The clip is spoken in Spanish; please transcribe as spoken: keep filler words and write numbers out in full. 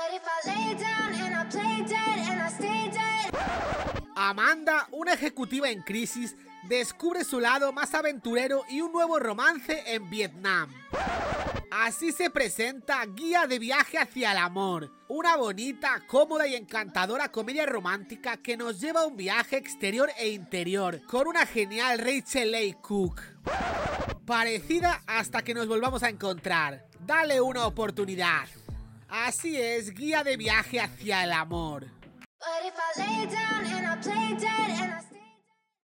Amanda, una ejecutiva en crisis, descubre su lado más aventurero y un nuevo romance en Vietnam. Así se presenta Guía de viaje hacia el amor, una bonita, cómoda y encantadora comedia romántica que nos lleva a un viaje exterior e interior, con una genial Rachel Leigh Cook. Parecida hasta que nos volvamos a encontrar. Dale una oportunidad. Así es, Guía de viaje hacia el amor. But if I lay down and I play dead and I